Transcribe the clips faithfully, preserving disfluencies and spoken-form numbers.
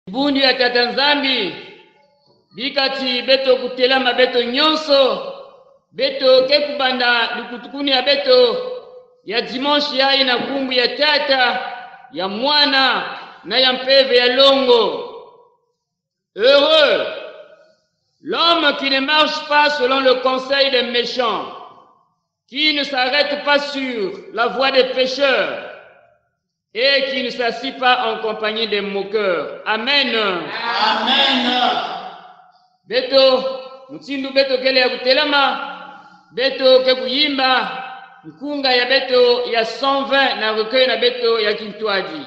Bundu ya tata nzambi bikati beto kutelama beto nyonso beto kekubanda likutukuni ya beto ya dimanche ya ina kumbu ya tata ya mwana na ya mpeve ya longo. Heureux l'homme qui ne marche pas selon le conseil des méchants, qui ne s'arrête pas sur la voie des pécheurs et qui ne s'assit pas en compagnie des moqueurs. Amen. Amen. Beto mutsindu beto kele ya kutelama beto ke kuyimba nkunga ya beto ya cent vingt na recueil na beto ya Kintwaji.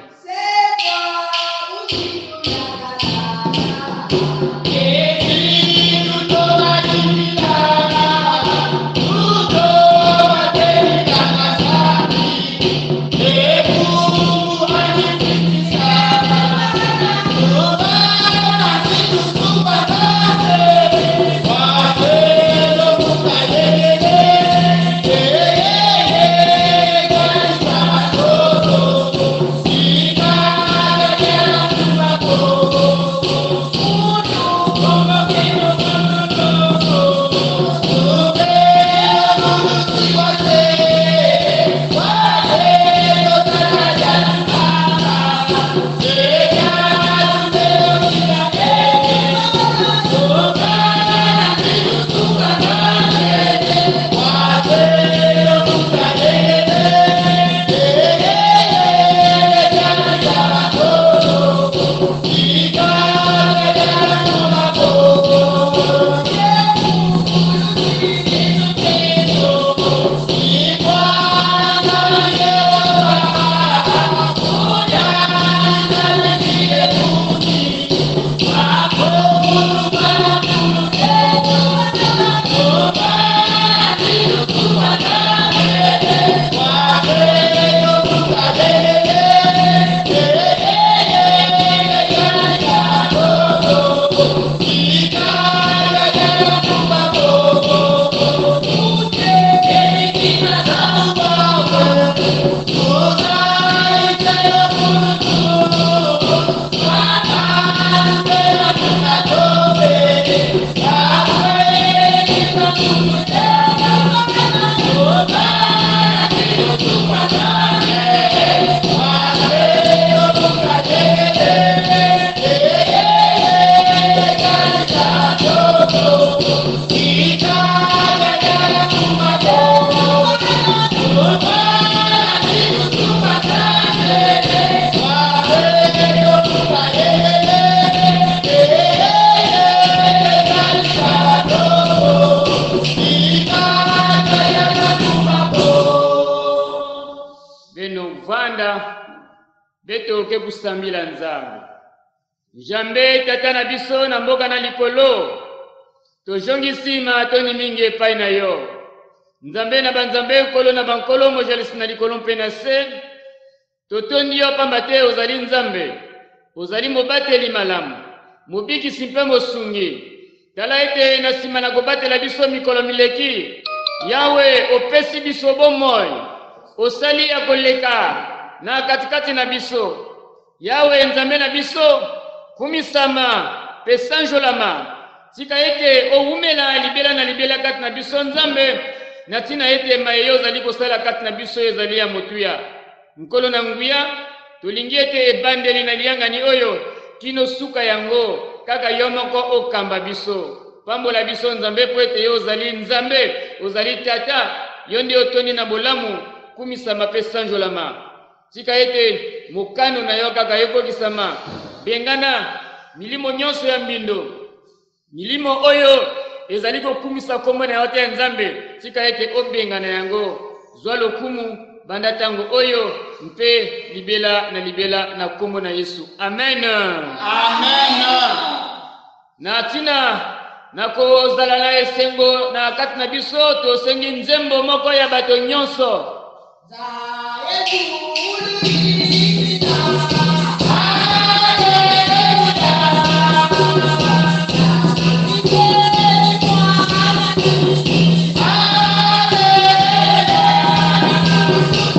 Beto ke kusambila nzambe Jambe tata na biso na mboka na likolo tojongi sima toni mingi epai na yo nzambe na banzambe kolo na bankolo mojalisi na likolo mpe na se totondi yo pamba te ozali nzambe ozali mobateli malamu mobikisi mpe mosungi tala ete na sima na kobatela biso mikolo mileki Yawe opesi biso bomoi osali ya koleka na katikati na biso Yawe nzambe na biso kumisama pesanjolama tika ete oumela libela na libela kati na biso nzambe na tina ete mayeyo zali kosala kati na biso ezali ya motuya nkolo na nguya tolingi ete ebandeli na liangani oyo kino suka yango kaka yo moko okamba biso pambola biso nzambe po ete yo ozali nzambe ozali tata yo nde otoni na bolamu kumisama pesanjolama tika ete mokano na yo kaka ekokisama bengana milimo nyonso ya mbindo milimo oyo ezali kokumisa kombo na yo te nzambe tika ete obengana yango zwa lokumu banda tango oyo mpe libela na libela na kombo na Yesu. Amen. Amen. Na tina na kozala na esengo na kati na biso tosengi nzembo moko ya bato nyonso.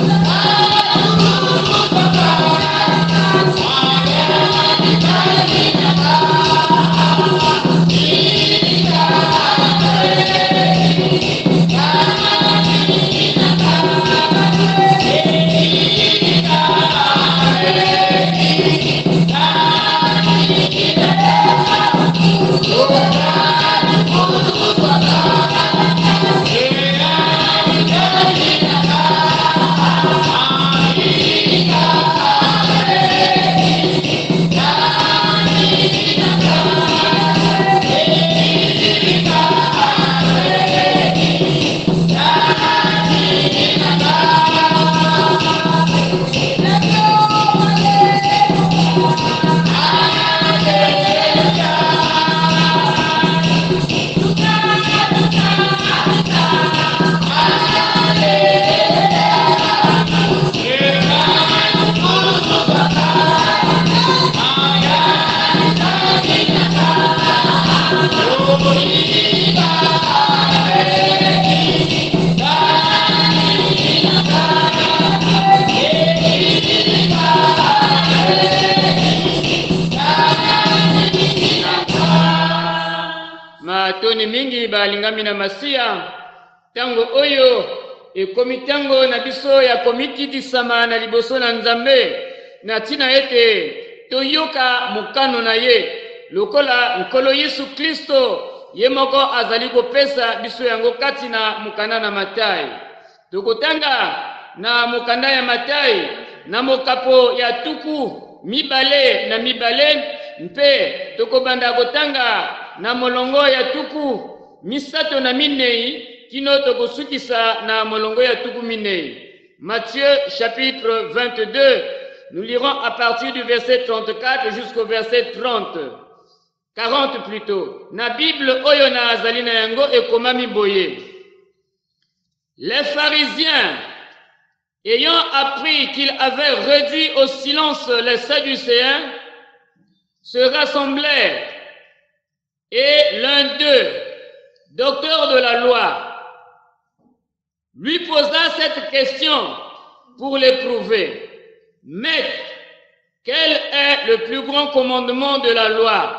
Amen. Matoni mingi balingami na masia tango oyo ekomi tango na biso ya komikitisama na liboso na Nzambe na tina ete toyoka mukano na ye lokola nkolo Yesu Kristo ye moko azali kopesa biso yango kati na mukanda na Matayi. Tokotanga na mukanda ya Matayi na mokapo ya tuku mibale na mibale mpe tokobanda kotanga na molongo ya tuku misato na minei kino tokosukisa na molongo ya tuku minei. Matthieu chapitre vingt-deux, nous lirons à partir du verset trente-quatre jusqu'au verset trente. quarante plutôt. Na Bible oyo na azali na yango ekomami boye. Les pharisiens, ayant appris qu'ils avaient réduit au silence les Sadducéens, se rassemblèrent, et l'un d'eux, docteur de la loi, lui posa cette question pour l'éprouver. Maître, quel est le plus grand commandement de la loi?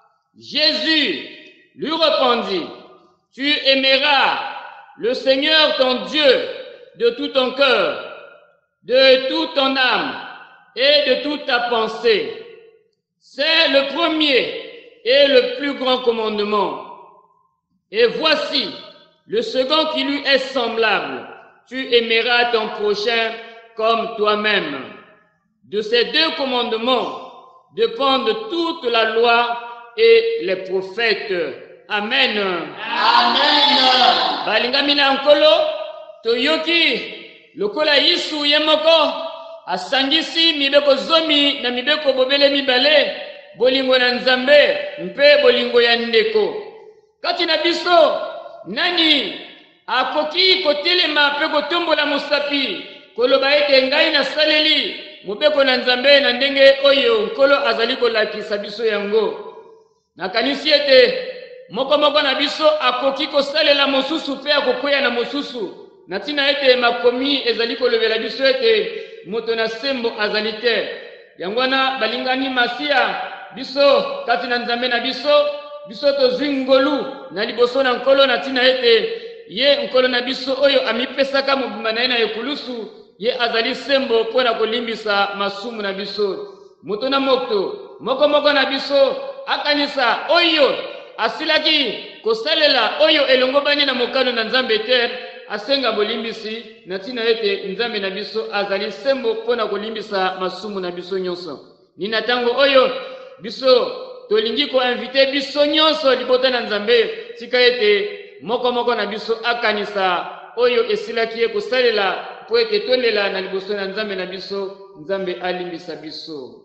Jésus lui répondit, tu aimeras le Seigneur ton Dieu de tout ton cœur, de toute ton âme et de toute ta pensée. C'est le premier et le plus grand commandement. Et voici le second qui lui est semblable. Tu aimeras ton prochain comme toi-même. De ces deux commandements dépendent toute la loi et les prophètes. Amen. Amen. Balingami na nkolo toyoki lokola Yesu ye moko asangisi mibeko zomi na mibeko bobele mibale bolingo na Nzambe mpe bolingo ya ndeko. Kati na biso nani akoki kotelema mpe kotombola mosapi koloba ete ngai na saleli mobeko na Nzambe na ndenge oyo nkolo azali kolakisa biso yango. Nakanisi ete moko moko na biso akoki kosalela mosusu mpe akokwea na mosusu na tina ete makomi ezali kolobela biso ete moto na sembo azali te. Yango wana balingani masia biso kati na Nzambe na biso biso tozwi ngolu na liboso na nkolo na tina ete ye nkolo na biso oyo amipesaka mobimba na ye na ekulusu ye azali sembo mpo na kolimbisa masumu na biso. Moto na moto moko moko na biso akanisa oyo asilaki kosalela oyo elongobani na mokano na Nzambe te asenga bolimbisi na tina ete Nzambe na biso azali sembo mpo na kolimbisa masumu na biso nyonso. Nina tango oyo biso tolingi ko invite biso nyonso libota na Nzambe tika ete moko moko na biso akanisa oyo esilaki ye kosalela po ete tolela na liboso na Nzambe na biso Nzambe alimbisa biso.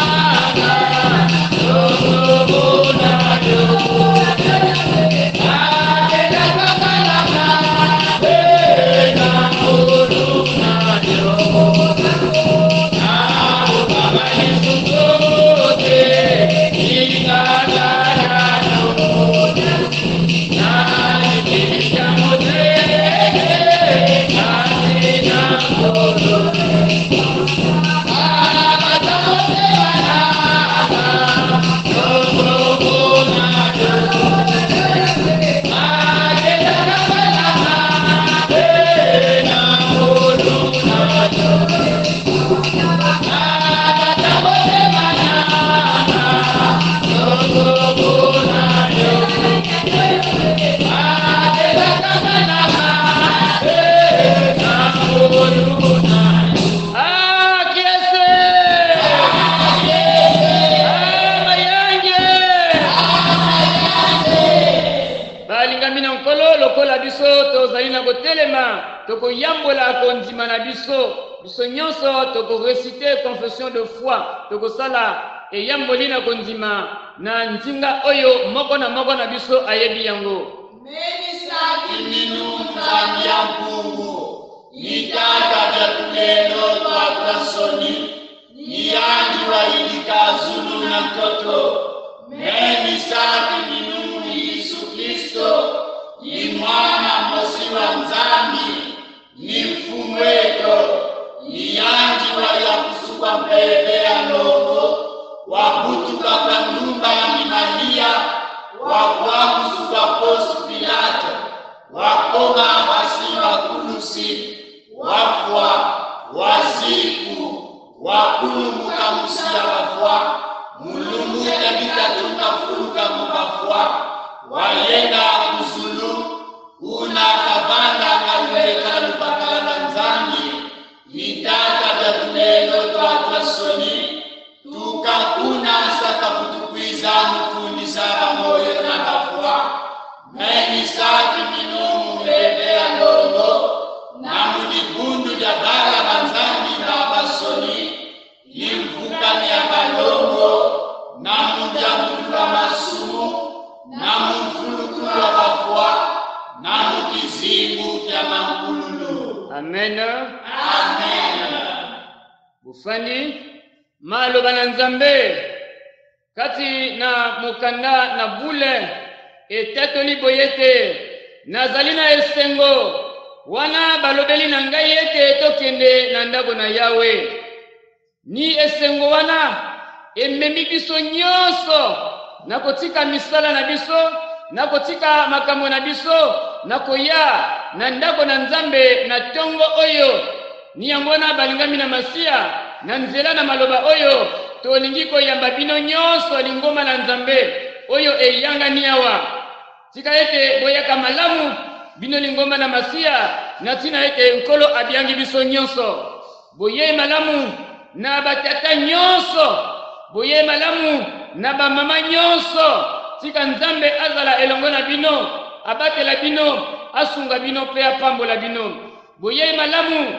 Toko yambola kondima na biso biso nyonso toko reciter confession de foi toko sala e yamboli na kondima na nzinga oyo moko na moko na biso ayebi yango. Menisaki ninu Nzambi ya Mungu nitaka vya kulelo kwa kasoni niyangi wa ilika zulu na mtoto. Menisaki ninu Yesu kusuka kwa nyumba ya Maria wakwa kusuka Ponsi Pilato wakoma basima kulusi wafwa waziku wakuluka musia wafwa mulungu tabitatuka fuluka mubafwa wayenda kuzulu una kabanda kaluleka lupakala na nzambi mitaka vya tulelo twa soni tukakuna saka kutukwiza mufundisa moyo na bafwa meni saki minumu mbebea ndongo na mulibundu vya bara banzambi na basoni imvukani ya balongo na mujamulu wa masumu na mfuluku wa bafwa na mukizimu kya mankululu. Amen. Amen. Bufani maloba na Nzambe kati na mukanda na bule etatoli boyete nazali na esengo wana balobeli na ngai yete tokende na ndako na Yawe ni esengo wana ememi biso nyonso na kotika misala na biso na kotika makambo na biso na koya na ndako na Nzambe na tongo oyo ni yango na balingami na masia na nzela na maloba oyo tolingi koyamba bino nyonso lingoma na Nzambe oyo eyanga ni awa tika ete boyaka malamu bino lingoma na masia na tina ete nkolo abiangi biso nyonso boye malamu na batata nyonso boye malamu na bamama nyonso tika Nzambe azala elongo na bino abatela bino asunga bino pe apambola bino boye malamu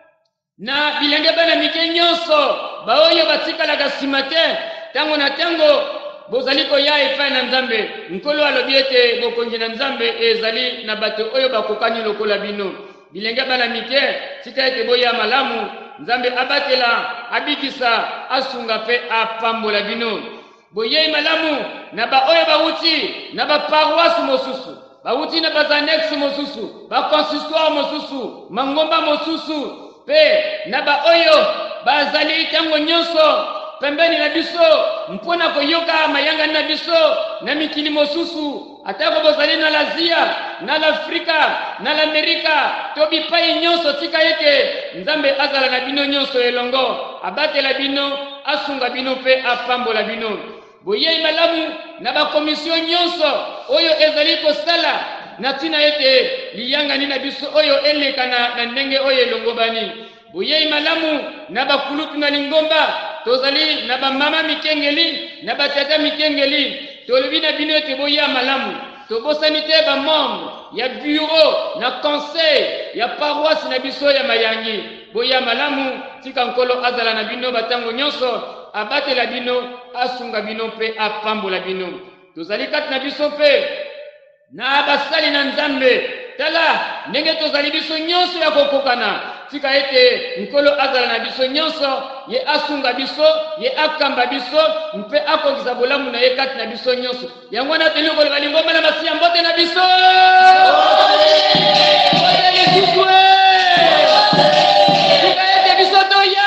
na bilenge bana mike nyonso baoyo batikalaka nsima te tango na tango bozali koya epai na Nzambe nkolo alobi ete bokonzi na Nzambe ezali na bato oyo bakokani lokola bino bilenge bana mike tika ete boya malamu Nzambe abatela abikisa asunga pe apambola bino boye malamu na ba oyo bawuti na ba paroisse mosusu bawuti na ba annexe mosusu ba consistoire mosusu mangomba mosusu pe na ba oyo bazali tango nyonso pembeni na biso mpona koyoka mayanga na biso na mikili mosusu atako bozali na Lazia na l'Afrika na l'Amerika to bipai nyonso tika ete Nzambe azala na bino nyonso elongo abatela bino asunga bino pe apambola bino boye malamu na ba commission nyonso oyo ezali kosala na tina ete liyanga ni na biso oyo elekana na ndenge oyo elongo bani boye malamu na ba kulutu na lingomba tozali na ba mama mikengeli na ba tata mikengeli tolobi na bino ete boya malamu tobosani te ba membre ya bureau na conseil ya paroisse na biso ya mayangi boya malamu tika nkolo azala na bino batango nyonso abatela bino asunga bino pe apambola bino tozali kati na biso pe na basali na Nzambe tala ndenge tozali biso nyonso ya kokokana tika ete nkolo azala na biso nyonso ye asunga biso ye akamba biso mpe akongisa bolamu na ye kati na biso nyonso yango na teli koloba lingoma na masia mbote na biso tika ete biso toya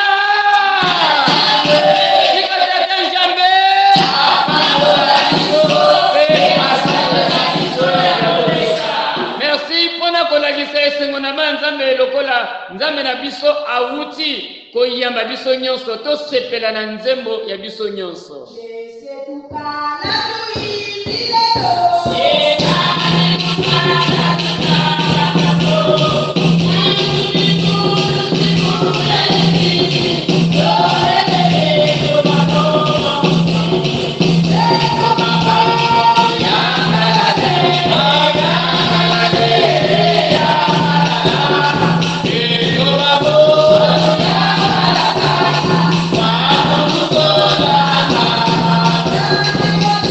tika ete Nzambe merci pona kolagisa esengo na ba Nzambe lokola Nzambe na biso awuti koyamba biso nyonso tosepela na nzembo ya biso nyonso. Thank you.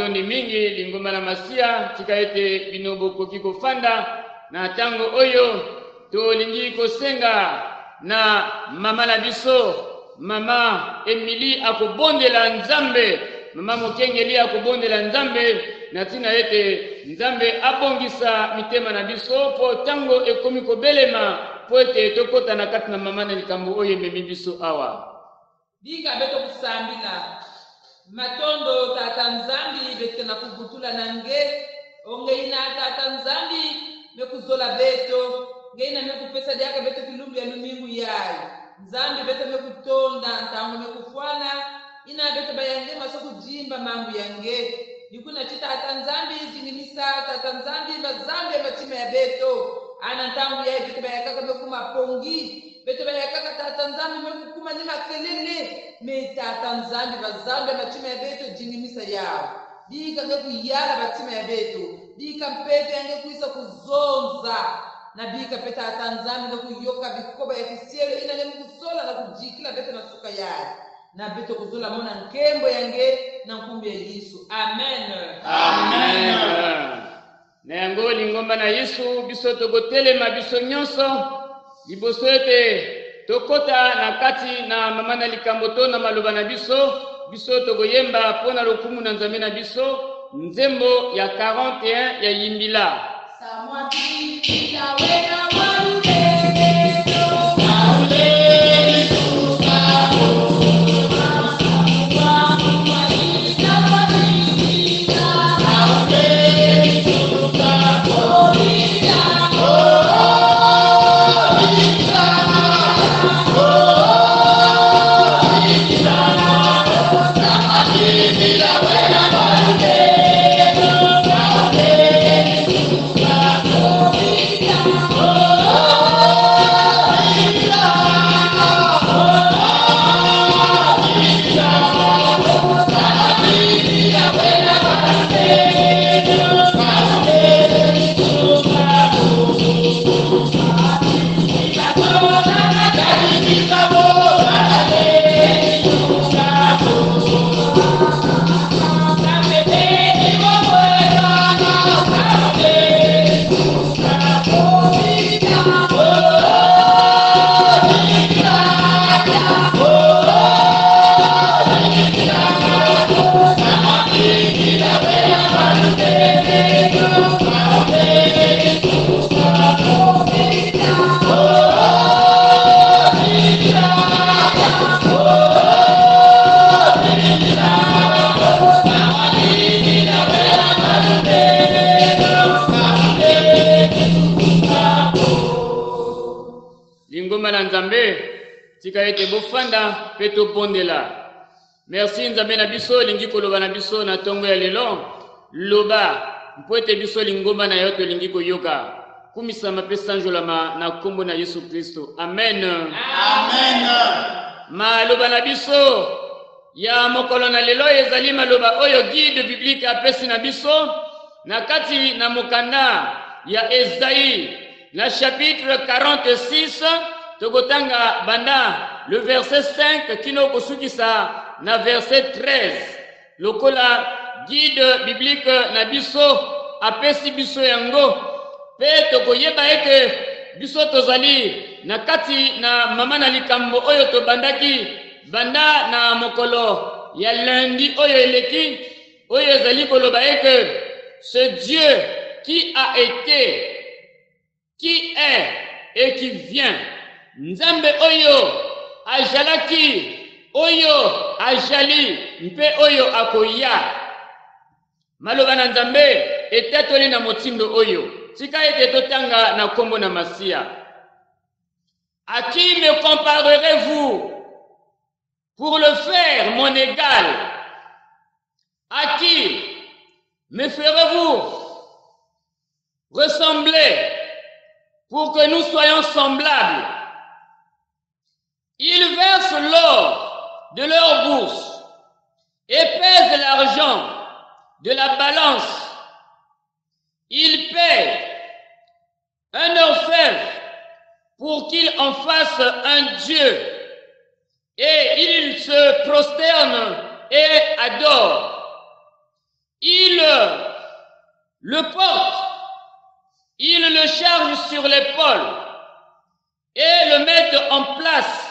matondi mingi lingomba na masia tika ete bino bokoki kofanda na tango oyo tolingi kosenga na mama na biso mama Emily akobondela Nzambe, mama Mokengeli akobondela Nzambe na tina ete Nzambe abongisa mitema na biso po tango ekomi kobelema po ete tokota na kati na mama na likambo oyo ememi biso awa. Bika beto kusambila matondo tata Nzambi bete na kugutula nange onge ina tata Nzambi mekuzola beto ngeina mekupesa diaka beto kilumbi ya lumingu yayi Nzambi beto mekutonda ntango mekufwana ina beto bayange masoku jimba mambu yange nikuna chita tata Nzambi zinimisa tata Nzambi bazambe matima ya beto ana ntango ya beto bayakaka mekuma pongi beto bayakaka tata Nzambi mekukuma ni makelele me tata Nzambi bazambe matima ya beto jinimisa yao dika ngekuyala batima ya beto dika mpepe yange kuisa kuzonza na bika peta tata Nzambi ngekuyoka bikoba ya kisielo ina nemkusola na kujikila beto na suka yae na beto kuzola mona nkembo yange na nkumbi ya Yesu. Amen. Amen. Na yango lingomba na Yesu biso tokotelema biso nyonso liboso ete tokota na kati na mama na likambo to na maloba na biso biso tokoyemba pona lokumu na Nzambe na biso nzembo ya quarante et un ya yimbila. Samwati yawena walubelo auleni sukabo tika ete bofanda peto pondela. Merci Nzambe na biso lingi koloba na biso na tongo ya lelo loba mpoete biso lingomba na yo to lingi koyoka kumisa mapesa njolama na kombo na Yesu Kristo. Amen. Amen. Maloba na biso ya mokolo na lelo ezali maloba oyo guide biblique apesi na biso na kati na mokanda ya Esaïe na chapitre quarante-six tokotanga banda le verset cinq kino kosukisa na verset treize lokola guide biblique na biso apesi biso yango pe tokoyeba ete biso tozali na kati na mama na likambo oyo tobandaki banda na mokolo ya lundi oyo eleki oyo ezali koloba ete ce Dieu qui a été, qui est et qui vient, Nzambe oyo ajalaki oyo ajali mpe oyo akoya. Maloba na Nzambe etatoli na motindo oyo tika ete totanga na kombo na Masia. À qui me comparerez-vous pour le faire mon égal? À qui me ferez-vous ressembler pour que nous soyons semblables? Ils versent l'or de leur bourse et pèsent l'argent de la balance. Ils paient un orfèvre pour qu'il en fasse un Dieu, et ils se prosternent et adorent. Ils le porte, il le charge sur l'épaule et le met en place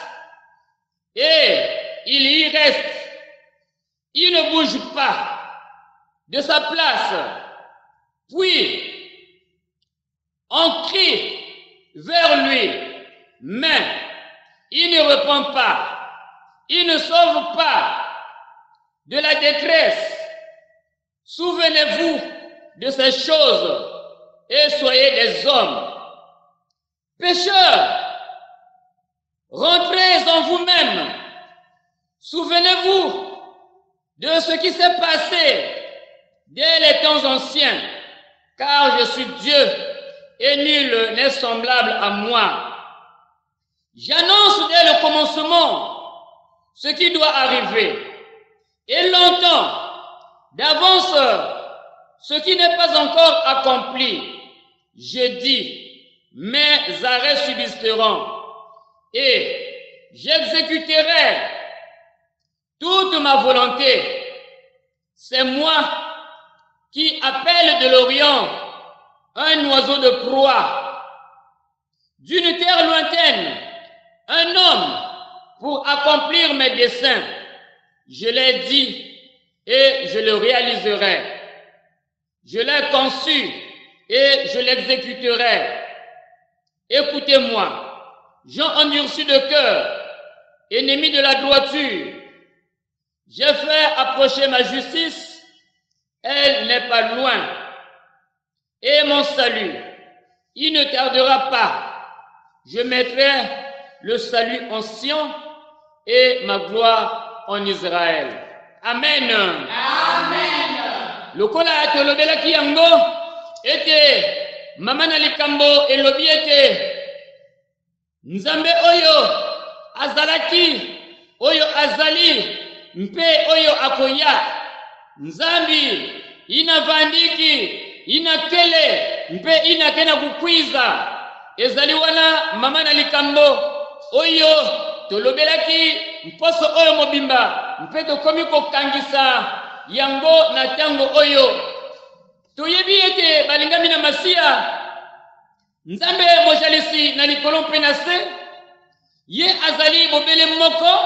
et il y reste. Il ne bouge pas de sa place. Puis, on crie vers lui, mais il ne répond pas. Il ne sauve pas de la détresse. Souvenez-vous de ces choses et soyez des hommes. Pécheurs, rentrez en vous-même. Souvenez-vous de ce qui s'est passé dès les temps anciens, car je suis Dieu et nul n'est semblable à moi. J'annonce dès le commencement ce qui doit arriver et longtemps d'avance ce qui n'est pas encore accompli. Je dis, mes arrêts subsisteront et j'exécuterai toute ma volonté. C'est moi qui appelle de l'Orient un oiseau de proie, d'une terre lointaine, un homme pour accomplir mes desseins. Je l'ai dit et je le réaliserai. Je l'ai conçu et je l'exécuterai. Écoutez-moi, gens endurcis de cœur, ennemis de la droiture. J'ai fait approcher ma justice, elle n'est pas loin. Et mon salut, il ne tardera pas. Je mettrai le salut en Sion et ma gloire en Israël. Amen. Amen. Lokola tolobelaki yango ete mama na likambo elobi ete Nzambe oyo azalaki oyo azali mpe oyo akoya. Nzambi inavandiki inakele mpe inakena kukwiza ezali wana mama na likambo oyo tolobelaki mposo oyo mobimba mpe tokomi kokangisa yango na tango oyo toyebi ete balingami na masiya Nzambe mojalisi na likolo mpe na se ye azali bobele moko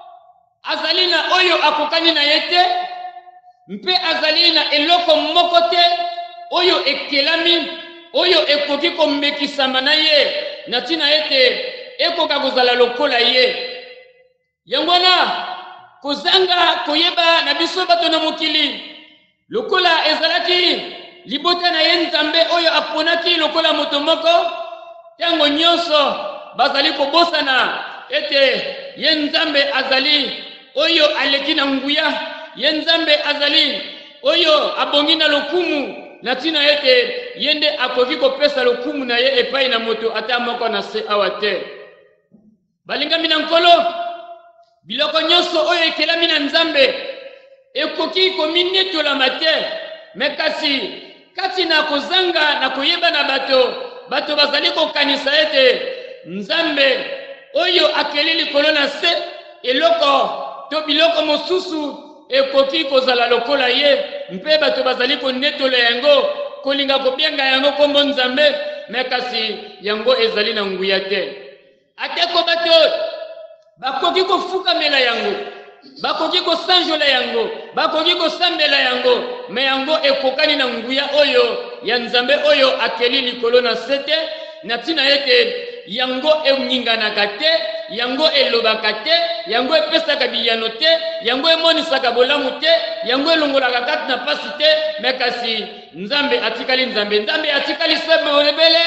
azali na oyo akokani na ye te mpe azali na eloko moko te oyo ekelami oyo ekoki komekisama na ye na ntina ete ekoka kozala lokola ye. Yango wana kozanga koyeba na biso bato na mokili lokola ezalaki libota na ye Nzambe oyo aponaki lokola moto moko tango nyonso bazali kobosana ete ye Nzambe azali oyo aleki na nguya, ye Nzambe azali oyo abongi na lokumu na ntina ete yende akoki kopesa lokumu na ye epai na moto ata moko na se awa te. Balingami na nkolo biloko nyonso oyo ekelami na Nzambe ekoki kominetolama te, me kasi kati na kozanga na koyeba na bato bato bazali kokanisa ete Nzambe oyo akeli likolo na se eloko to biloko mosusu ekoki kozala lokola ye mpe bato bazali konetola yango kolinga kobenga yango kombo Nzambe, me kasi yango ezali na nguya te. Ateko bato bakoki kofukamela yango, bakoki kosanjola yango, bakoki kosambela yango, me yango ekokani na nguya oyo ya Nzambe oyo akeli likolo na sete na ntina ete yango eninganaka te, yango elobaka te, yango epesaka biyano te, yango emonisaka bolamu te, yango elongolaka kati na pasi te, me kasi Nzambe atikali Nzambe. Nzambe atikali se bobele,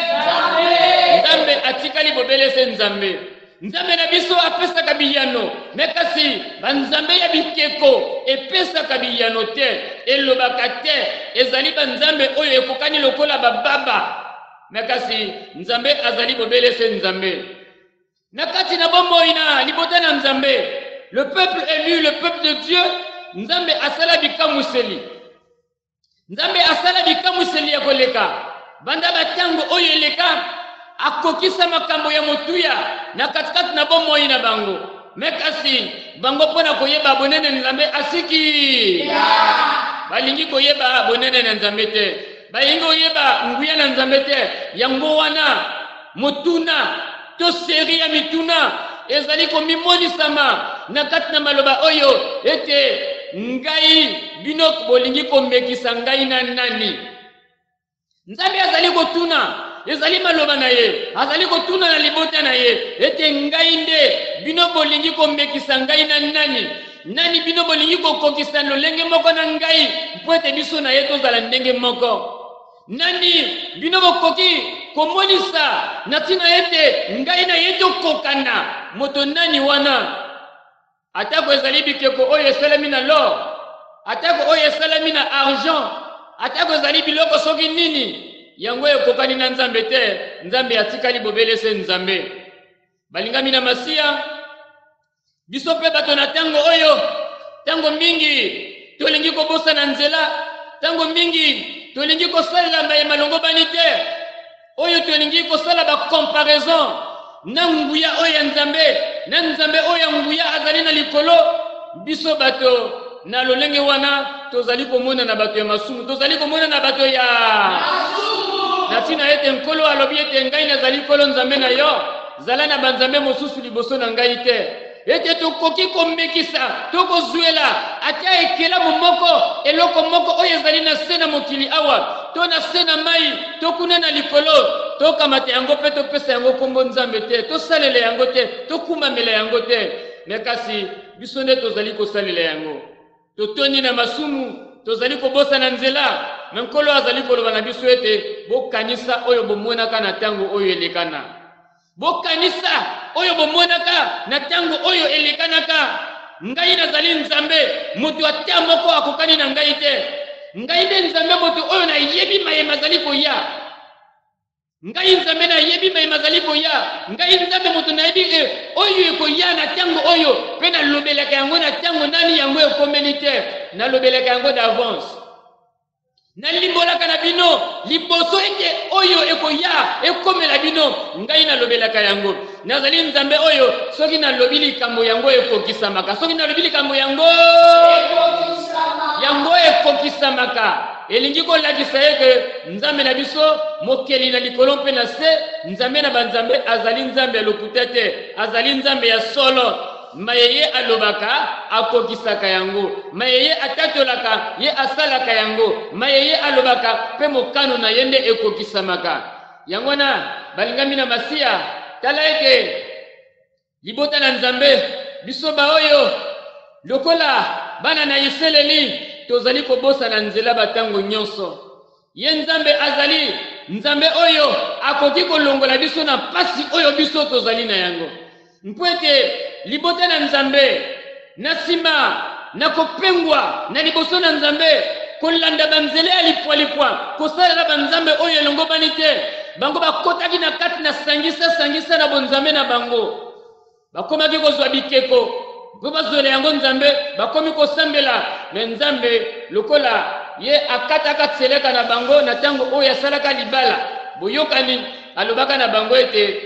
Nzambe atikali bobele se Nzambe. Nzambe na biso apesaka biyano, me kasi banzambe ya bikeko epesaka biyano te, elobaka te, ezali banzambe oyo ekokani lokola bababa, me kasi Nzambe azali bobele se Nzambe. Na kati na bomoi na libota na Nzambe, le peuple élu, le peuple de Dieu, Nzambe asala bikamuseli. Nzambe asala bikamuseli ya koleka. Banda batango oyo eleka akokisa makambo ya motuya na katikati na bomoi na bango. Me kasi bango pona koyeba bonene Nzambe asiki. Yeah. balingi koyeba bonene na nzambe te, balingi koyeba nguya na nzambe te. Yango wana motuna to seri ya mituna ezali komimonisama na kati na maloba oyo ete ngai bino bolingi komekisa ngai na nani. Nzambe azali kotuna, ezali maloba na ye, azali kotuna na libota na ye ete ngai nde bino bolingi komekisa ngai na nani. Nani bino bolingi kokokisa lolenge moko na ngai mpo ete biso na ye tozala ndenge moko. Nani bino bokoki komonisa na ntina ete ngai na ye tokokana. Moto nani wana? Atako ezali bikeko oyo esalami na lor, atako oyo esalami na argent, atako ezali biloko soki nini, yango ekokani na nzambe te. Nzambe atikali bobelese nzambe. Balingami na masiya, biso pe bato na tango oyo, tango mingi tolingi kobosa na nzela, tango mingi tolingi kosalela mbaye malongo bani te, oyo tolingi kosala ba comparaison na nguya oyo ya nzambe, na nzambe oyo nguya azali na likolo. Biso bato na lolenge wana tozali komona na bato ya masumu, tozali komona na bato ya masumu. Na tina ete nkolo alobi ete ngai nazali nkolo nzambe na yo, zala na banzambe mosusu liboso na ngai te. Ete tokoki komekisa tokozwela ata ekelamu moko eloko moko oyo ezali na se na mokili awa, to na se na mai, tokuna na likolo, tokamata yango mpe topesa yango kombo nzambe te, tosalela yango te, tokumamela yango te. Me kasi biso nde tozali kosalela yango. Totoni na masumu, tozali kobosa na nzela. Me nkolo azali koloba na biso ete bokanisa oyo bomonaka na tango oyo elekana. Bokanisa oyo bomonaka na tango oyo elekanaka. Ngai nazali nzambe, moto ata moko akokani na ngai te. Ngai nde nzambe moto oyo na yebi mayema azali koya. Ngai nzambe na yebi mayema azali koya. Ngai nzambe moto na yebi e oyo ekoya na tango oyo pe na lobelaka yango na tango nani yango ekomeli te. Na lobelaka yango d'avance. Na limbolaka na bino liboso ete oyo ekoya ekomela bino. Ngai na lobelaka yango. Nazali nzambe oyo soki na lobi likambo yango ekokisamaka. Soki na lobi likambo yango yango ekokisamaka. Elingi kolakisa ete nzambe na biso mokeli na likolo mpe na se, nzambe na banzambe azali nzambe ya lokuta te, azali nzambe ya solo. Mayeye alobaka akokisaka yango, mayeye atatolaka ye asalaka yango, mayeye alobaka pe mokano na yende ekokisamaka. Yango na balingami na masiya, tala ete libota na nzambe biso ba oyo lokola bana na Iseleli tozali kobosa na nzela batango nyonso. Ye nzambe azali nzambe oyo akoki kolongola biso na pasi oyo biso tozali na yango. Mpwete libota na nzambe na sima na kopengwa na liboso na nzambe kolanda banzele ya lipwa-lipwa kosalela banzambe oyo elongo bani te. Bango bakotaki na kati na sangisa sangisa na bonzambe na bango, bakomaki kozwa bikeko mpo bazwela yango nzambe, bakomi kosambela. Me nzambe lokola ye akataka tseleka na bango na tango oyo asalaka libala boyokani, alobaka na bango ete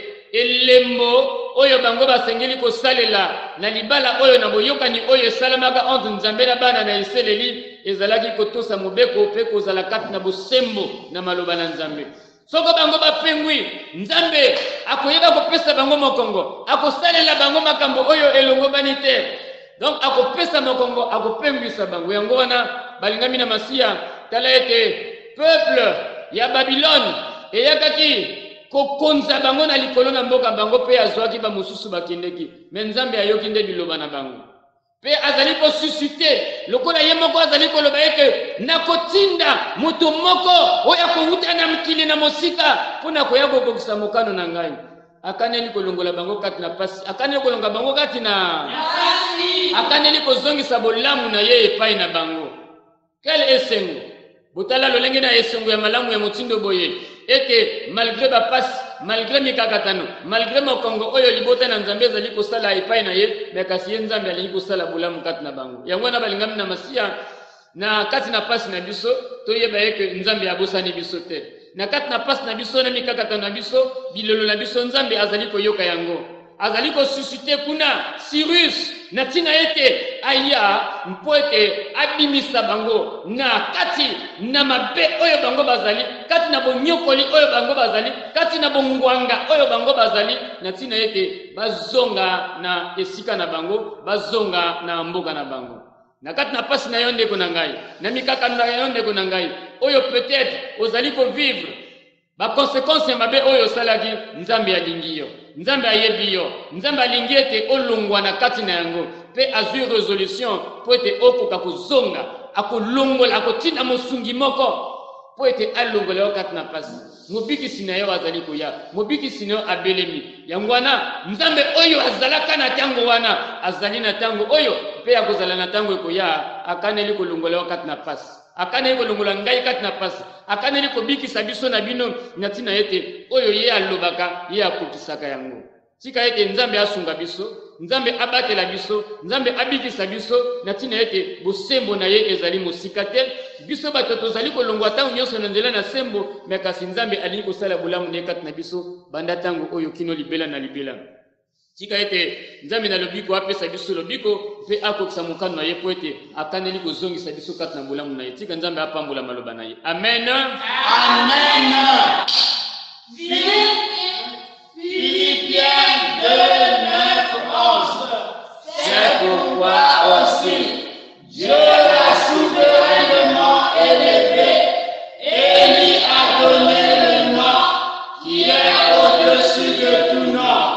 elembo oyo bango basengeli kosalela na libala oyo na boyokani oyo esalamaka entre nzambe na bana na Iseleli ezalaki kotosa mobeko mpe kozala kati na bosembo na maloba na nzambe. Soko bango bapengwi, nzambe akoyeba kopesa bango mokongo, akosalela bango makambo oyo elongo bani te. Donc akopesa mokongo, akopengwisa bango. Yango wana balingami na masiya, tala ete peuple ya Babylone eyakaki kokonza bango na likolo na mboka bango pe azwaki ba mosusu bakendeki. Me nzambe ayoki nde biloba na bango. Pe azali ko susciter lokola ye moko azali koloba ete nakotinda moto moko oya kowuta na mkili na mosika pona koya kokokisa mokano na ngai. Akaneli kolongola bango kati na pasi, akaneli kolonga bango kati na pasi, akaneli kozongisa bolamu na ye epai na bango. Quel esengo botala lolenge na esengo ya malamu ya motindo boye ete malgré ba pasi, malgré mikakatano, malgré mokongo oyo libota na nzambe ezali kosala epai na ye, me kasi ye nzambe alingi kosala bolamu kati na bango. Yango na balingami na masiya na kati na pasi na biso toyeba eke nzambe abosani biso te. Na kati na pasi na biso na mikakatano na biso bilolo na biso nzambe azali koyoka yango, azali kosusite kuna Cyrus na tina ete aya mpo ete abimisa bango na kati na mabe oyo bango bazali, kati na bonyokoli oyo bango bazali, kati na bongwanga oyo bango bazali, na ntina ete bazonga na esika na bango, bazonga na mboka na bango. Na kati na pasi na yo ndeko na ngai, na mikakano na yo ndeko na ngai, oyo peut-être ozali ko vivre ba conséquence ya mabe oyo osalaki, Nzambe alingi yo, Nzambe ayebi yo, Nzambe alingi ete olongwa na kati na yango, pe azwi résolution po ete okoka kozonga, akolongola, akotina mosungi moko po ete alongola yo kati na pasi. Mobikisi na yo azali koya, mobikisi na yo abelemi. Yango wana Nzambe oyo azalaka na tango wana, azali na tango oyo pe akozala na tango ekoya, akaneli kolongola yo kati na pasi, akaneli kolongola ngai kati na pasi, akaneli kobikisa biso na bino na ntina ete oyo ye alobaka, ye akokisaka yango. Tika ete Nzambe asunga biso, Nzambe abatela biso, Nzambe abikisa biso na ntina ete bosembo na ye ezali mosika te. Biso bato tozali kolongwa tango nyonso na nzela na sembo, me kasi Nzambe alingi kosala bolamu na ye kati na biso banda tango oyo kino libela na libela. Tika ete Nzambe na lobiko apesa biso lobiko pe akokisa mokano na ye po ete akaneli kozongisa biso kati na bolamu na ye. Tika Nzambe apambola maloba na ye. Amen. Amen. Philippiens deux, neuf, onze. C'est pourquoi aussi Dieu l'a souverainement élevé et lui a donné le nom qui est au-dessus de tout nom,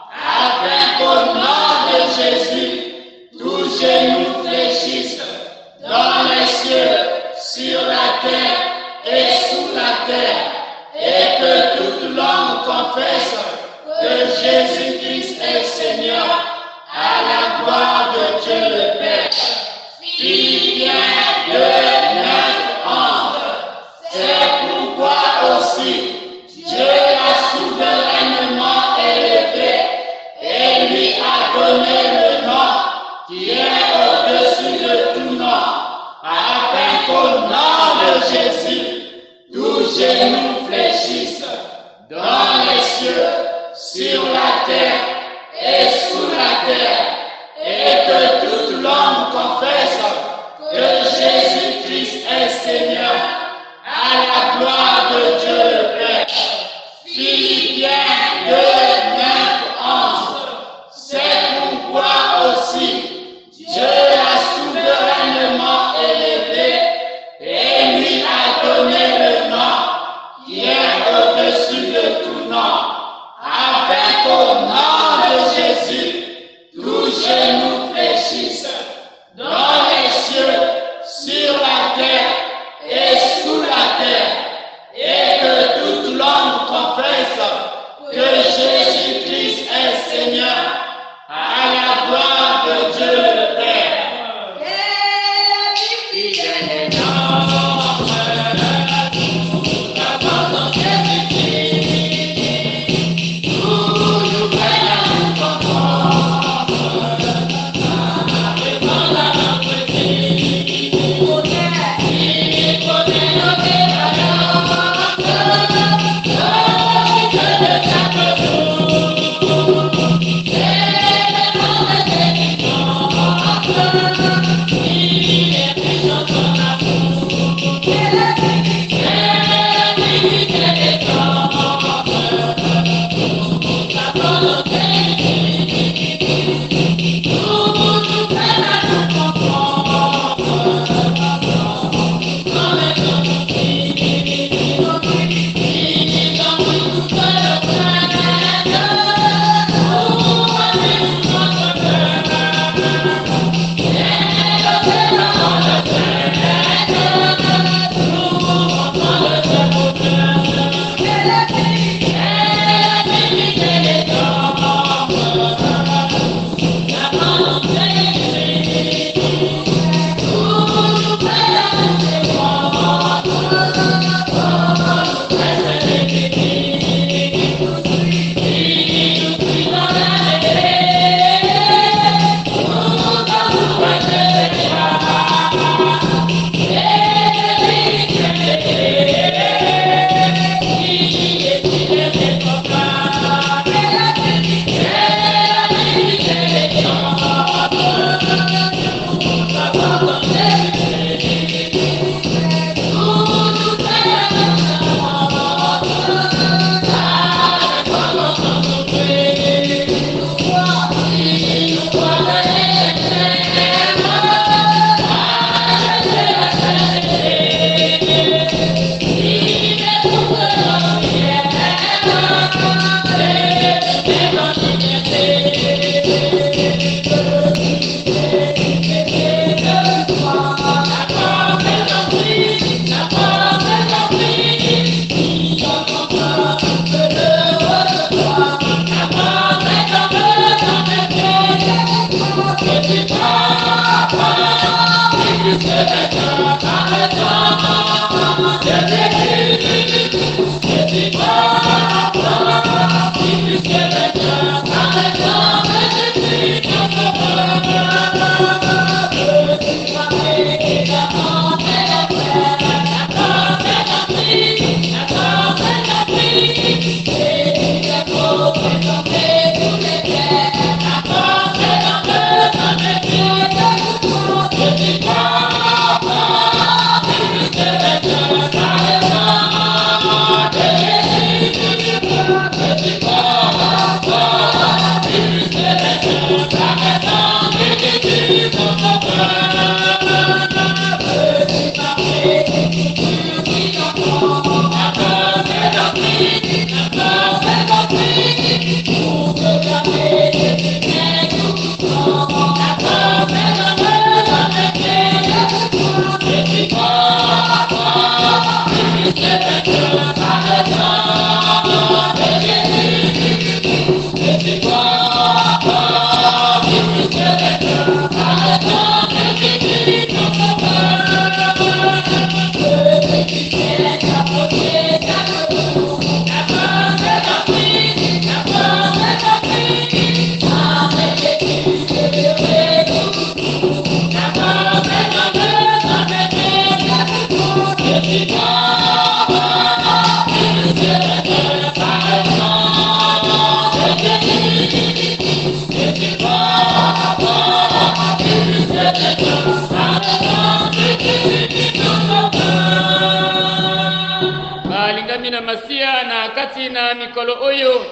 afin qu'au nom de Jésus, tous genoux fléchissent dans les cieux, sur la terre et sous la terre, et que toute langue confesse que Jésus-Christ est Seigneur, à la gloire de Dieu le Père. Philippiens deux, neuf, onze. C'est pourquoi aussi Dieu l'a souverainement élevé et lui a donné le nom qui est au-dessus de tout nom, afin qu'au nom de Jésus, tous genoux fléchissent dans les cieux, sur la terre et sous la terre, et que toute langue confesse que Jésus-Christ est Seigneur, à la gloire de Dieu le Père. Philippiens deux, neuf, onze. C'est pourquoi aussi Dieu l'a souverainement élevé et lui a donné le nom qui est au-dessus de tout nom, afin qu'au nom de Jésus, tous genoux fléchissent dans les cieux, sur la terre et sous la terre, et que toute langue confesse que Jésus-Christ est Seigneur, à la gloire de Dieu le Père. Amen. Balingami na masia na kati na mikolo oyo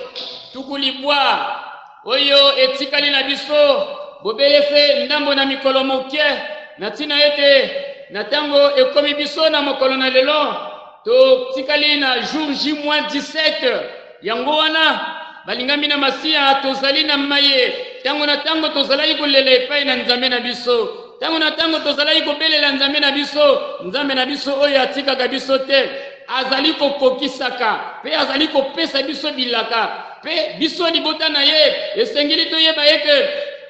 tukulibwa oyo etikali na biso bobelese ndambo na mikolo moke na tina ete na tango ekomi biso na mokolo na lelo to tikali na jour J moins dix-sept yango wana balingami na masia tozali na maye tango na tango tozalaki kolela epai na nzambe na biso tango na tango tozalaki kobelela nzambe na biso nzambe na biso oyo atikaka biso te azali kokokisaka pe azali kopesa biso bilaka pe biso libota na ye esengeli toyeba ete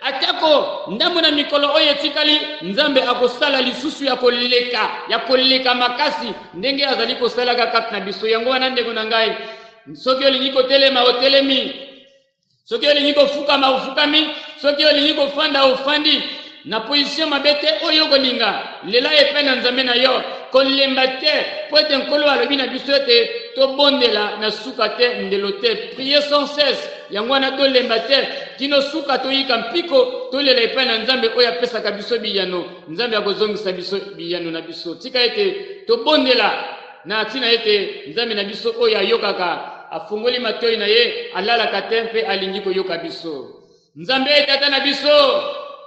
atako ndambo na mikolo oyo etikali nzambe akosala lisusu ya koleka ya koleka makasi ndenge azali kosalaka kati na biso yango wana ndeko na ngai soki olingi kotelema otelemi soki olingi kofukama ofukami soki olingi kofanda ofandi na position mabete oyo kolinga lela epai na nzambe na yo kolemba te po ete nkolo alobi na biso ete tobondela na suka te ndelo te prier sans cesse yango wana tolemba te tino suka toyika mpiko tolela epai na nzambe oyo apesaka biso biyano nzambe akozongisa biso biyano na biso tika ete tobondela na tina ete nzambe na biso oyo ayokaka afungoli matoi na ye alalaka te mpe alingi koyoka biso nzambe tata na biso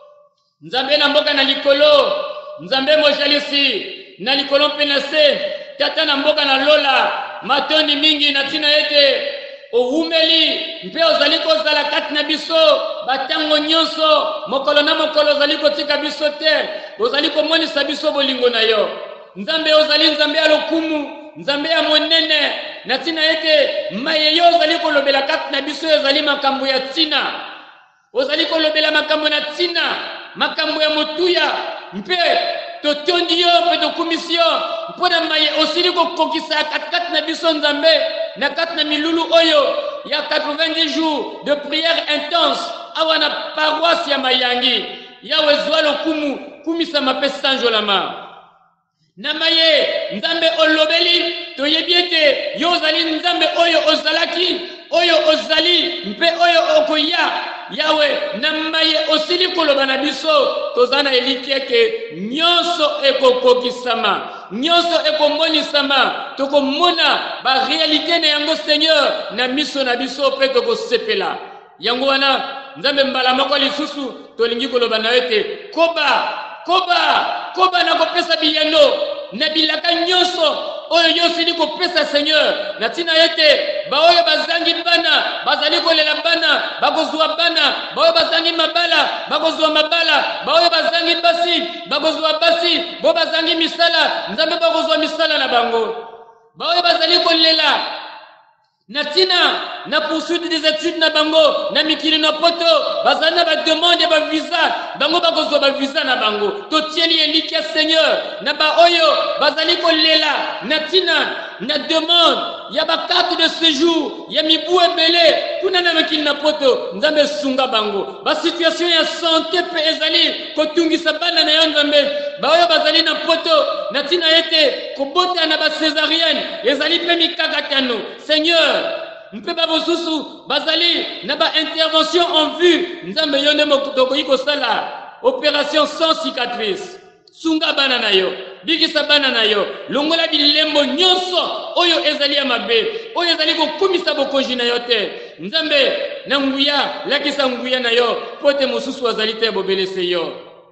nzambe na mboka na likolo nzambe mojalisi na likolo mpe na se tata na mboka na lola matondi mingi na tina ete owumeli mpe ozali kozala kati na biso batango nyonso mokolo na mokolo ozali kotika biso te ozali komonisa biso bolingo na yo nzambe ozali nzambe ya lokumu nzambe ya monene na tina ete maye yo ozali kolobela kati na biso ezali makambo ya tina ozali kolobela makambo na tina makambo ya motuya mpe totondi yo mpe tokumisi yo mpo na maye osili kokokisa katikati na biso nzambe na kati na milulu oyo ya quatre-vingt-dix jours de prière intense awa na paroisse ya Mayangi yawe zwa lokumu kumisa mape sanjolama na maye nzambe olobeli toyebi ete yo ozali nzambe oyo ozalaki oyo ozali mpe oyo okoya yawe na maye osili koloba na biso tozana elikeke nyonso ekokokisama nyonso ekomonisama tokomona ba réalité na yango Seigneur na miso na biso pe tokosepela yango wana nzambe mbala moko lisusu tolingi koloba na ete koba koba koba na kopesa biyano na bilaka nyonso oyo yosili kopesa Seigneur na tina ete baoyo bazangi bana bazali kolela bana bakozwa bana baoyo bazangi mabala bakozwa mabala baoyo bazangi basi bakozwa basi bo bazangi misala nzambe bakozwa misala na bango baoyo bazali kolela na tina na poursuite des études na bango na mikili na poto bazana ba demande ba visa bango bakozwa ba visa na bango totieli elikia Seigneur na ba oyo bazali kolela na tina na demande ya ba carte de séjour ya mibu ebele kuna na mikili na poto nzambe sunga bango ba situation ya santé pe ezali kotungisa bana na yo nzambe ba oyo bazali na poto na tina ete kobota na ba césarienne ezali pe mikakatano Seigneur mpe babosusu bazali na ba intervention en vue nzambe yo nde mokotokoyi kosala opération sans cicatrice sunga bana na yo bikisa bana na yo longola bilembo nyonso oyo ezali ya mabe oyo ezali kokumisa bokonzi na yo te nzambe na nguya lakisa nguya na yo pote mosusu azali te bobelese yo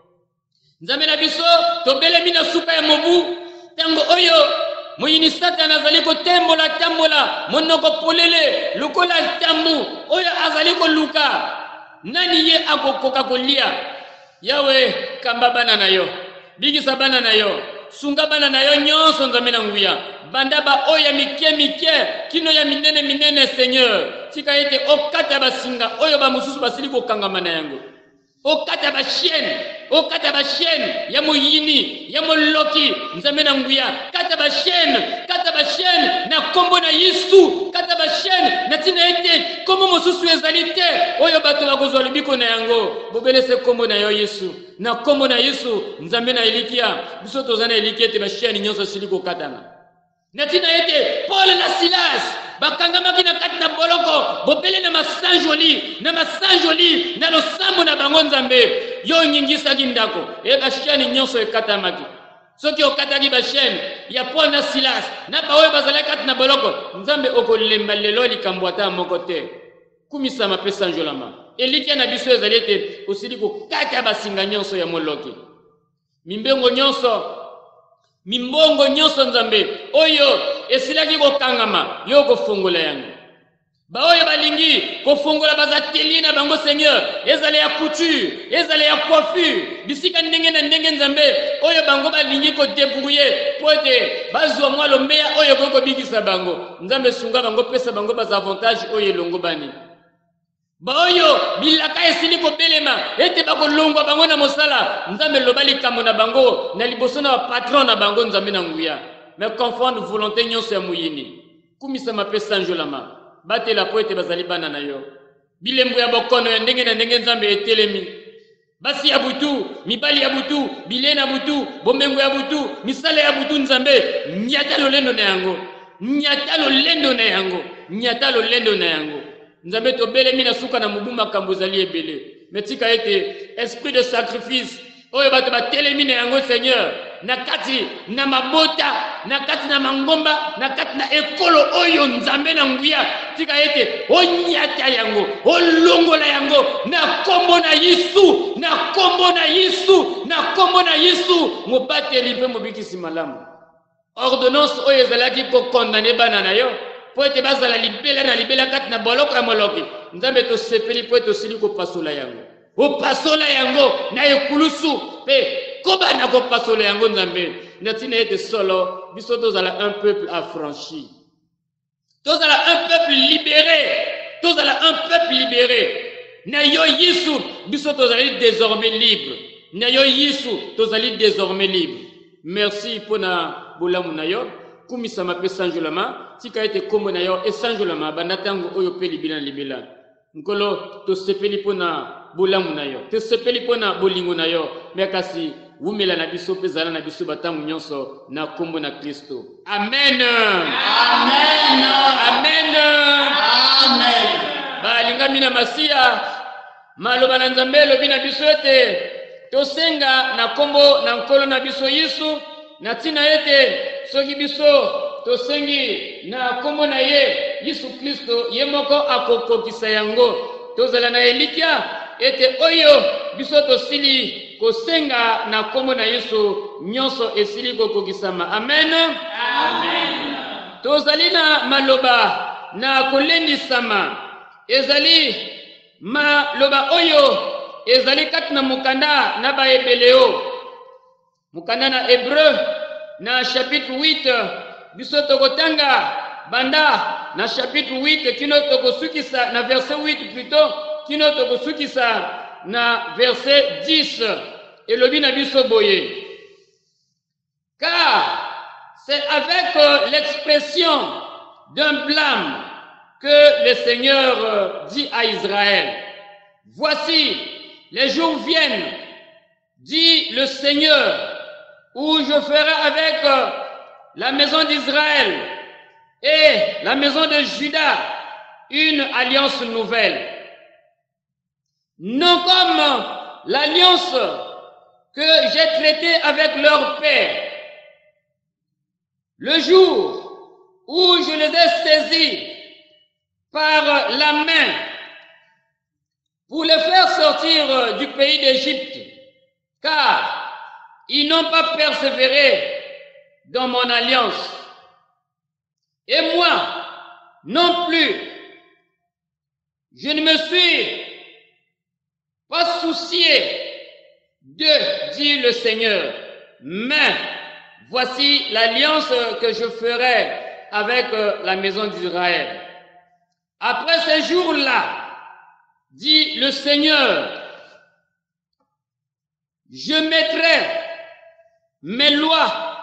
nzambe na biso tobelemi na suka ya mobu tango oyo moyini satana azali kotembola tambola monoko polele lokola tambu oyo azali koluka nani ye akokoka kolia yawe kamba bana na yo bigisa bana na yo sunga bana na yo nyonso nzambe na nguya banda ba oya mike mike kino ya minene minene Seigneur tika ete okata basinga oyo ba mususu basili ko kangama na yango okata ba chaîne okata ba chaîne ya moyini ya moloki nzambe na nguya kata ba chaîne kata ba chaîne na kombo na Yesu kata ba chaîne na tina ete kombo mususu ezali te oyo bato bakozwa libiko na yango bobelese kombo na yo Yesu na kombo na Yesu nzambe na elikia biso tozana elikia te ba chaîne nyonso sili ko katana na tina ete Paul na Silas bakangamaki na kati na boloko bopele na masanjoli na masanjoli na losambo na bango nzambe yo nyingisaki ndako e basheni nyonso ekatamaki soki okataki basheni ya Paul na Silas na baoyo bazalaki kati na boloko nzambe okolemba lelo likambo ata moko te kumisama mpe sanjolama elikia na biso ezali ete osili kokata basinga nyonso ya moloki mimbengo nyonso mimbongo nyonso nzambe oyo esilaki kokangama yo kofungola yango baoyo balingi kofungola bazateli na bango Seigneur ezale ya couture ezale ya coiffure bisika ndenge na ndenge nzambe oyo bango balingi ko débrouiller pote bazwa mwa lombeya oyo koko bikisa bango nzambe sunga bango pesa bango baz avantage oyo longo bani baoyo bilaka esili ko belema ete bakolongwa bango na mosala nzambe lobali kambo na bango na liboso na patron na bango nzambe na nguya mais confondre volonté nyonso ya muyini kumisa mape sanjolama batela po ete bazali bana na yo bilembo ya bokono ya ndenge na ndenge nzambe etelemi basi ya butu mibali ya butu bile na butu bombengo ya butu misala ya butu nzambe nyata lolendo na yango nyata lolendo na yango nyata lolendo na yango nzambe tobelemi na suka na mobuma kambo zali ebele metika ete esprit de sacrifice oyo bato batelemi na yango Seigneur na kati na mabota na kati na mangomba na kati na ekolo oyo nzambe na nguya tika ete onyata yango olongola yango na kombo na Yesu na kombo na Yesu na kombo na Yesu mobateli mpe mobikisi malamu ordonnance oyo ezalaki ko condamner bana na yo po ete bazala libela na libela kati na boloko ya moloki nzambe tosepeli po ete osili kopasola yango opasola yango na ekulusu mpe koba na kopasola yango nzambe na ntina ete solo biso tozala un peuple affranchi tozala un peuple libéré tozala un peuple libéré na yo Yesu biso tozali désormais libre na yo Yesu tozali désormais libre merci pona bolamu na yo kumisama pe sanjolama tika ete kombo na yo esanjolama banda tango oyo pe libila libila nkolo tosepeli pona bolamu na yo tosepeli pona bolingo na yo mekasi wumela na biso pe zala na biso batango nyonso na kombo na Kristo amen Amen. amen Amen. balingami na masiya maloba na nzambe lobi na biso ete tosenga na kombo na nkolo na biso Yesu na tina ete soki biso tosengi na kombo na ye Yesu Kristo ye moko akokokisa yango tozala na elikia ete oyo biso tosili kosenga na kombo na Yesu nyonso esili kokokisama amen Amen. tozali na maloba na kolendisama ezali maloba oyo ezali kati na mukanda na baebeleo mukanda na Hébreu na chapitre huit biso tokotanga banda na chapitre huit kino tokosukisa na verset huit plutôt kino tokosukisa na verset dix elobi na biso boye car c'est avec euh, l'expression d'un blâme que le Seigneur euh, dit à Israël voici les jours viennent dit le Seigneur où je ferai avec euh, la maison d'Israël et la maison de Juda une alliance nouvelle. Non comme l'alliance que j'ai traitée avec leur père. Le jour où je les ai saisis par la main pour les faire sortir du pays d'Égypte, car ils n'ont pas persévéré dans mon alliance. Et moi, non plus, je ne me suis pas soucié de, dit le Seigneur, mais voici l'alliance que je ferai avec la maison d'Israël. Après ces jours-là, dit le Seigneur, je mettrai mes lois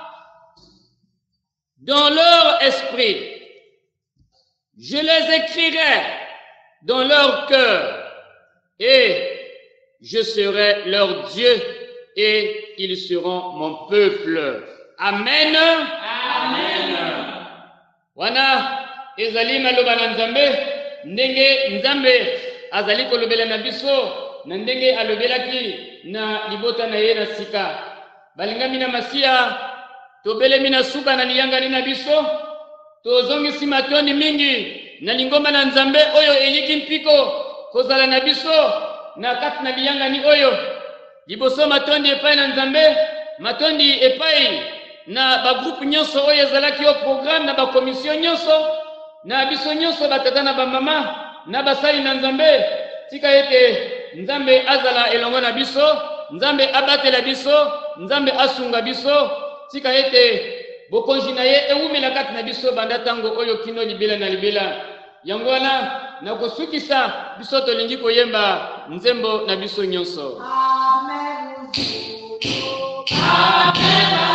dans leur esprit, je les écrirai dans leur cœur, et je serai leur Dieu, et ils seront mon peuple. Amen. Amen. Wana ezali maloba na Nzambe ndenge Nzambe azali kolobela na biso na ndenge alobelaki na libota na ye na sika. Balingami na Masia tobelemi na suka na liyangani na biso tozongisi matondi mingi na lingomba na Nzambe oyo eliki mpiko kozala na biso na kati na liyangani oyo liboso matondi epai na Nzambe matondi epai na ba groupe nyonso oyo ezalaki yo programme na ba commission nyonso na biso nyonso batata na ba mama na basali na Nzambe tika ete Nzambe azala elongo na biso Nzambe abatela biso Nzambe asunga biso tika ete bokonji na ye ewumela kati na biso banda tango oyo kino libela na libela yango wana na kosukisa biso tolingi koyemba nzembo na biso nyonso. Amen. Amen.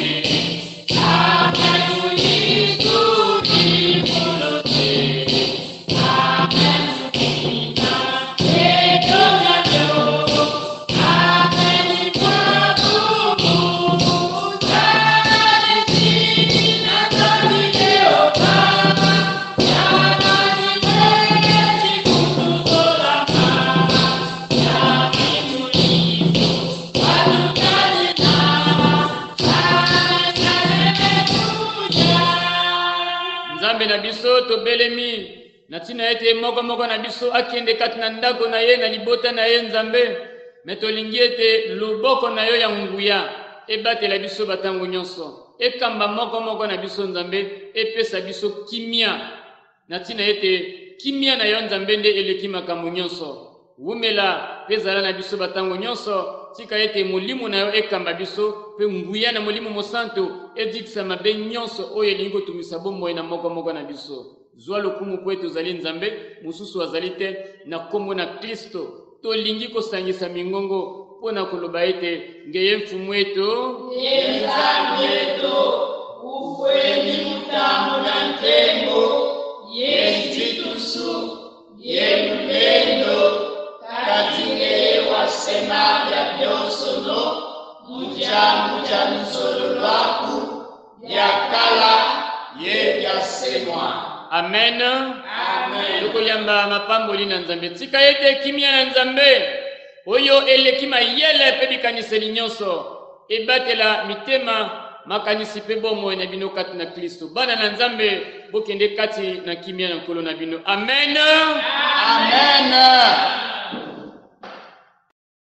Na biso to belemi na tina ete moko moko na biso akende kati na ndako na ye na libota na ye Nzambe metolingi ete luboko na yo ya nguya ebatela biso batango nyonso ekamba moko moko na biso Nzambe epesa biso kimia na tina ete kimia na yo Nzambe nde eleki makambo nyonso wumela pezala na biso batango nyonso tika ete molimo na yo ekamba biso pe nguya na molimo mosanto edikisa mabe nyonso oyo elingi kotumisa bomoi na moko moko na biso zwa lokumu po ete ozali Nzambe mosusu azali te na kombo na Kristo tolingi kosangisa mingongo mpo na koloba ete ngeye mfumu eto Nzambe ufweni mutamu na ntembo yezitusu yemulendo katingeye wasema bya byonso no mujamu ja nsolo lwaku byakala ye byasemwa. Amen. Amen. Tukoyamba mapamboli na Nzambe tika ete kimia na Nzambe oyo eleki mayele pe bikaniseli nyonso ebatela mitema makanisi pe bomoi na bino kati na Kristo bana na Nzambe bokende kati na kimia na nkolo na bino. Amen. Amen.